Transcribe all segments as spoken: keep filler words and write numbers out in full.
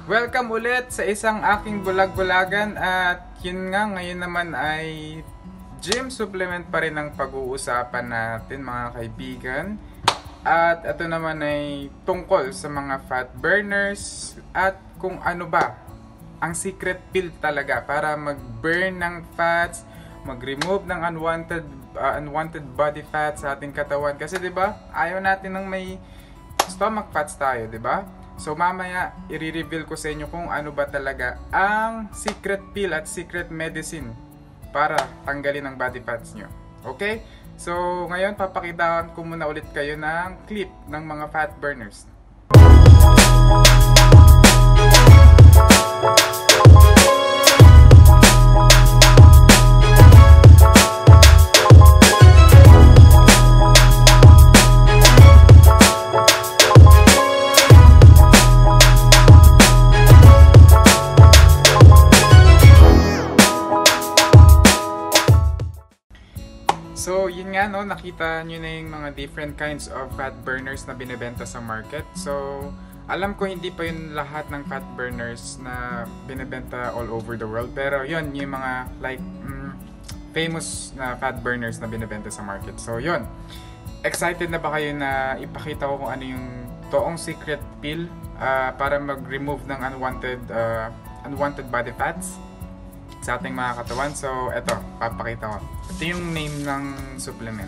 Welcome ulit sa isang aking bulag-bulagan at yun nga, ngayon naman ay gym supplement pa rin ang pag-uusapan natin mga kaibigan. At ito naman ay tungkol sa mga fat burners at kung ano ba ang secret pill talaga para mag-burn ng fats, mag-remove ng unwanted uh, unwanted body fat sa ating katawan. Kasi 'di ba? Ayaw natin ng may stomach fats tayo, 'di ba? So mamaya i-reveal ko sa inyo kung ano ba talaga ang secret pill at secret medicine para tanggalin ang body fats nyo. Okay? So ngayon papakitaan ko muna ulit kayo ng clip ng mga fat burners. So, yun nga, no, nakita nyo na yung mga different kinds of fat burners na binibenta sa market. So, alam ko hindi pa yun lahat ng fat burners na binibenta all over the world. Pero yun, yung mga like mm, famous na fat burners na binibenta sa market. So, yun. Excited na ba kayo na ipakita ko kung ano yung toong secret pill uh, para mag-remove ng unwanted, uh, unwanted body fats sa ating mga katawan? So, eto, papakita ko. Ito yung name ng supplement.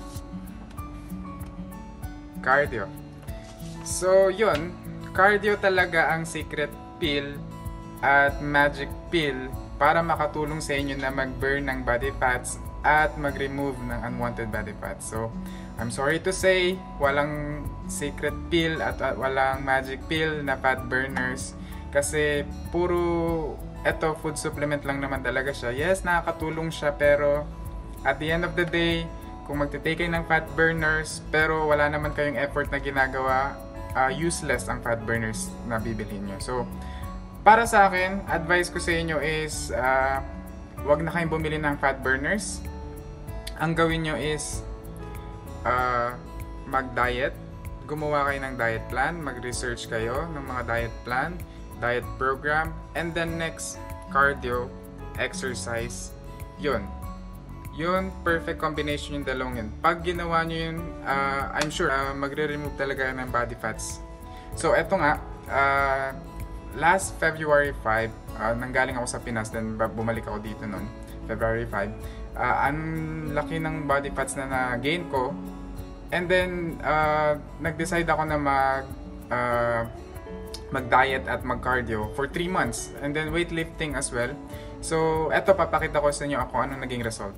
Cardio. So, yun. Cardio talaga ang secret pill at magic pill para makatulong sa inyo na mag-burn ng body fats at mag-remove ng unwanted body fats. So, I'm sorry to say, walang secret pill at uh, walang magic pill na fat burners kasi puro eto, food supplement lang naman talaga siya. Yes, nakakatulong siya pero at the end of the day, kung magte-take kayo ng fat burners pero wala naman kayong effort na ginagawa, uh, useless ang fat burners na bibilhin nyo. So, para sa akin, advice ko sa inyo is uh, wag na kayong bumili ng fat burners. Ang gawin nyo is uh, mag-diet. Gumawa kayo ng diet plan, mag-research kayo ng mga diet plan, diet program, and then next, cardio, exercise. Yun. Yun, perfect combination yung dalawang yun. Pag ginawa nyo yun, uh, I'm sure uh, magre-remove talaga ng body fats. So, eto nga, uh, last February five, uh, nanggaling ako sa Pinas, then bumalik ako dito noon, February five. Uh, ang laki ng body fats na na-gain ko. And then, uh, nag-decide ako na mag... Uh, mag-diet at mag-cardio for three months and then weightlifting as well. So, eto papakita ko sa inyo ako anong naging result.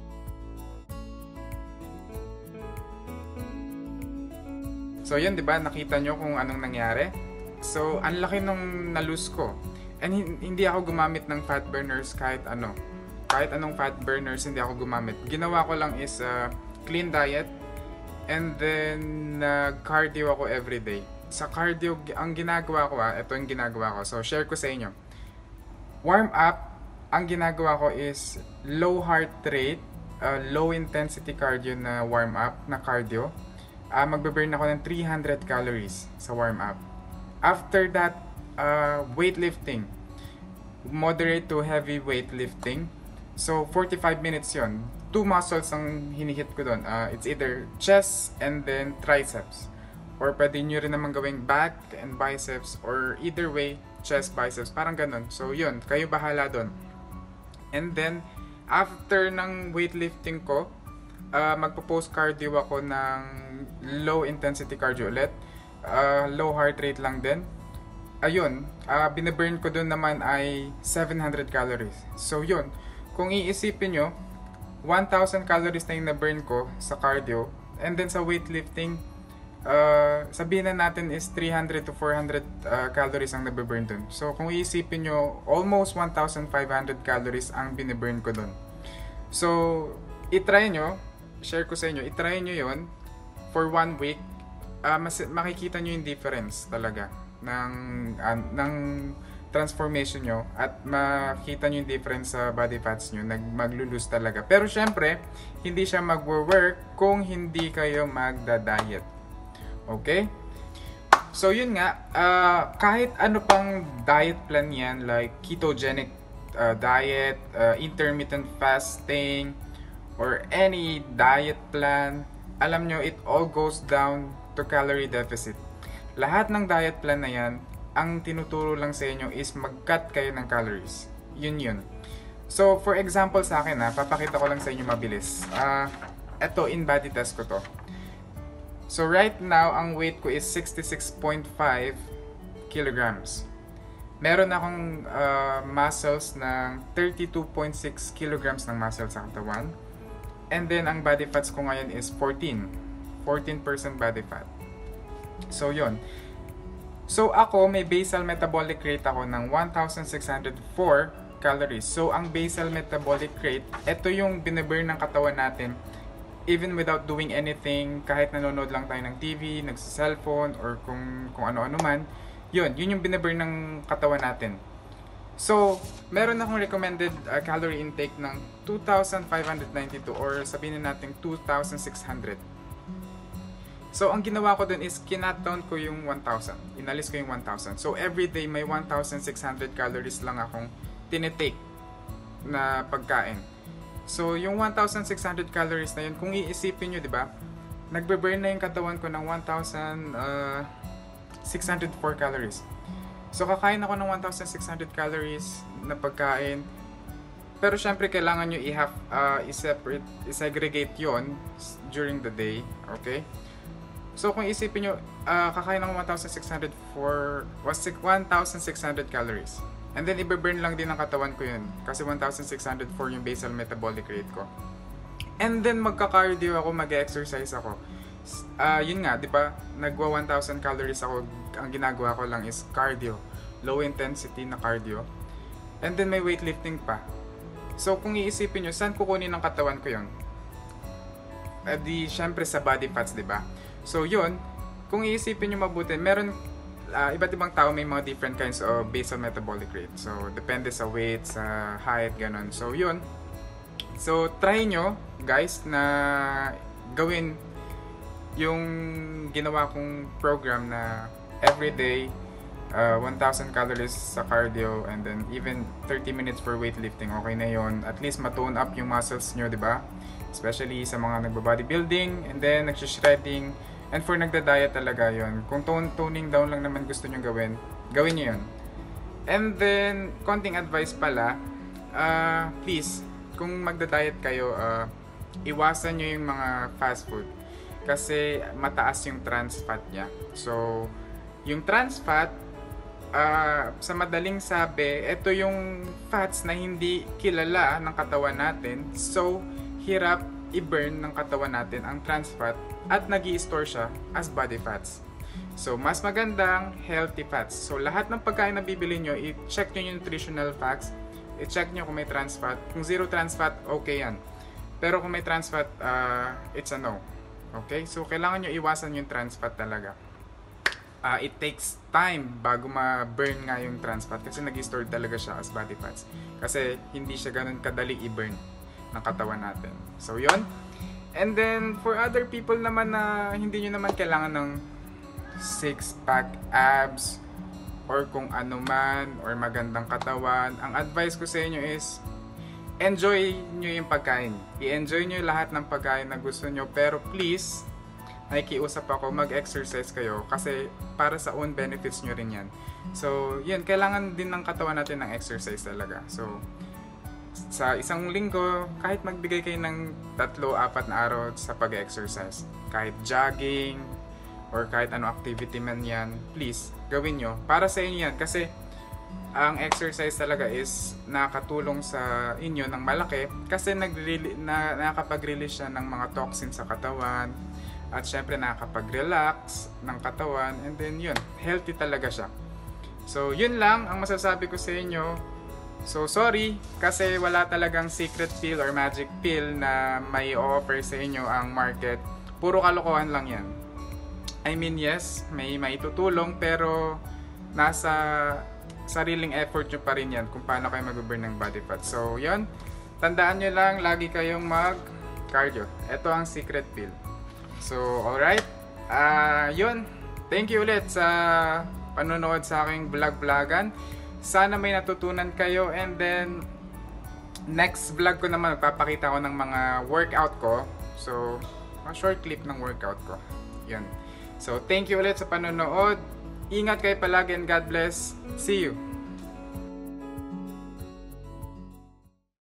So, yun, 'di ba? Nakita nyo kung anong nangyari. So, ang laki nung na-lose ko. And hindi ako gumamit ng fat burners kahit ano. Kahit anong fat burners hindi ako gumamit. Ginawa ko lang is uh, clean diet and then uh, cardio ako everyday. Sa cardio, ang ginagawa ko ah, ito yung ginagawa ko. So, share ko sa inyo. Warm up, ang ginagawa ko is low heart rate, uh, low intensity cardio na warm up, na cardio. Uh, magbe-burn ako ng three hundred calories sa warm up. After that, uh, weightlifting. Moderate to heavy weightlifting. So, forty-five minutes yon. Two muscles ang hinihit ko doon. Uh, it's either chest and then triceps. Or pwede nyo rin naman gawing back and biceps or either way, chest, biceps, parang ganun. So yun, kayo bahala doon. And then, after ng weightlifting ko, uh, magpo-post cardio ako ng low intensity cardio ulit. Uh, low heart rate lang din. Ayun, uh, binaburn ko doon naman ay seven hundred calories. So yun, kung iisipin nyo, one thousand calories na yung na-burn ko sa cardio. And then sa weightlifting, Uh, sabihin na natin is three hundred to four hundred uh, calories ang nabiburn dun. So, kung iisipin nyo, almost one thousand five hundred calories ang biniburn ko dun. So, itry nyo, share ko sa inyo, itry nyo yon for one week. Uh, mas, makikita nyo yung difference talaga ng, uh, ng transformation nyo at makita nyo yung difference sa body fats nyo, nag maglulose talaga. Pero syempre, hindi siya mag-work kung hindi kayo magda-diet. Okay? So yun nga, uh, kahit ano pang diet plan yan, like ketogenic uh, diet, uh, intermittent fasting, or any diet plan, alam nyo, it all goes down to calorie deficit. Lahat ng diet plan na yan, ang tinuturo lang sa inyo is mag-cut kayo ng calories. Yun yun. So, for example sa akin ha, papakita ko lang sa inyo mabilis. Uh, eto, in body test ko to. So right now, ang weight ko is sixty-six point five kilograms. Meron akong uh, muscles ng thirty-two point six kilograms ng muscles sa katawan. And then, ang body fats ko ngayon is fourteen. fourteen percent body fat. So, yon. So, ako, may basal metabolic rate ako ng one thousand six hundred four calories. So, ang basal metabolic rate, ito yung binaburn ng katawan natin even without doing anything, kahit nanonood lang tayo ng T V, nagsa-cellphone, or kung, kung ano-ano man, yun, yun yung binaburn ng katawan natin. So, meron akong recommended uh, calorie intake ng two thousand five hundred ninety-two or sabihin natin two thousand six hundred. So, ang ginawa ko dun is kinat down ko yung one thousand. Inalis ko yung one thousand. So, every day may one thousand six hundred calories lang akong tinitake na pagkain. So, yung one thousand six hundred calories na yun, kung iisipin nyo, di ba? Nagbe-burn na yung katawan ko ng one thousand six hundred four calories. So, kakain ako ng one thousand six hundred calories na pagkain. Pero, syempre, kailangan nyo i-have, uh, i-separate, i-segregate yon during the day. Okay? So, kung isipin nyo, uh, kakain ng one thousand six hundred four, was one thousand six hundred calories. And then, i-burn lang din ng katawan ko yun. Kasi one thousand six hundred four yung basal metabolic rate ko. And then, magka-cardio ako, mag-exercise ako. Uh, yun nga, di ba? Nagwa one thousand calories ako. Ang ginagawa ko lang is cardio. Low intensity na cardio. And then, may weightlifting pa. So, kung iisipin nyo, saan kukunin ng katawan ko yun? Eh, di, syempre sa body fats, di ba? So, yun. Kung iisipin nyo mabuti, meron Uh, iba't ibang tao may mga different kinds of basal metabolic rate. So, depende sa weight, sa height, ganun. So, yun. So, try nyo, guys, na gawin yung ginawa kong program na everyday, uh, one thousand calories sa cardio, and then even thirty minutes for weightlifting. Okay na yun. At least matone up yung muscles nyo, di ba? Especially sa mga nagba-bodybuilding, and then nagsishredding. And for nagda-diet talaga yon. Kung tone, toning down lang naman gusto nyo gawin, gawin nyo yun. And then, konting advice pala, uh, please, kung magda-diet kayo, uh, iwasan nyo yung mga fast food. Kasi mataas yung trans fat niya. So, yung trans fat, uh, sa madaling sabi, ito yung fats na hindi kilala ng katawan natin. So, hirap i-burn ng katawan natin ang trans fat at nag-i-store siya as body fats. So, mas magandang healthy fats. So, lahat ng pagkain na bibili nyo, i-check nyo yung nutritional facts, i-check nyo kung may trans fat. Kung zero trans fat, okay yan. Pero kung may trans fat, uh, it's a no. Okay? So, kailangan nyo iwasan yung trans fat talaga. Uh, it takes time bago ma-burn nga yung trans fat kasi nag-i-store talaga siya as body fats. Kasi hindi siya ganun kadali i-burn ng katawan natin. So, yon. And then, for other people naman na hindi nyo naman kailangan ng six-pack abs or kung ano man or magandang katawan, ang advice ko sa inyo is enjoy nyo yung pagkain. I-enjoy nyo lahat ng pagkain na gusto nyo, pero please, nakikiusap ako, mag-exercise kayo kasi para sa own benefits nyo rin yan. So, yun, kailangan din ng katawan natin ng exercise talaga. So, sa isang linggo, kahit magbigay kayo ng tatlo, apat na araw sa pag-exercise, kahit jogging or kahit ano activity man yan, please, gawin nyo. Para sa inyo yan, kasi ang exercise talaga is nakatulong sa inyo ng malaki kasi nag na, nakakapag-release siya ng mga toxins sa katawan at syempre nakakapag-relax ng katawan, and then yun, healthy talaga siya. So, yun lang ang masasabi ko sa inyo. So, sorry, kasi wala talagang secret pill or magic pill na may offer sa inyo ang market. Puro kalokohan lang yan. I mean, yes, may maitutulong, pero nasa sariling effort nyo pa rin yan kung paano kayo mag-burn ng body fat. So, yun. Tandaan nyo lang, lagi kayong mag-cardio. Ito ang secret pill. So, alright. Uh, yun. thank you ulit sa panonood sa aking vlog-vlogan. Sana may natutunan kayo, and then next vlog ko naman magpapakita ko ng mga workout ko. So, mga short clip ng workout ko. Yun. So, thank you ulit sa panonood. Ingat kayo palagi and God bless. See you!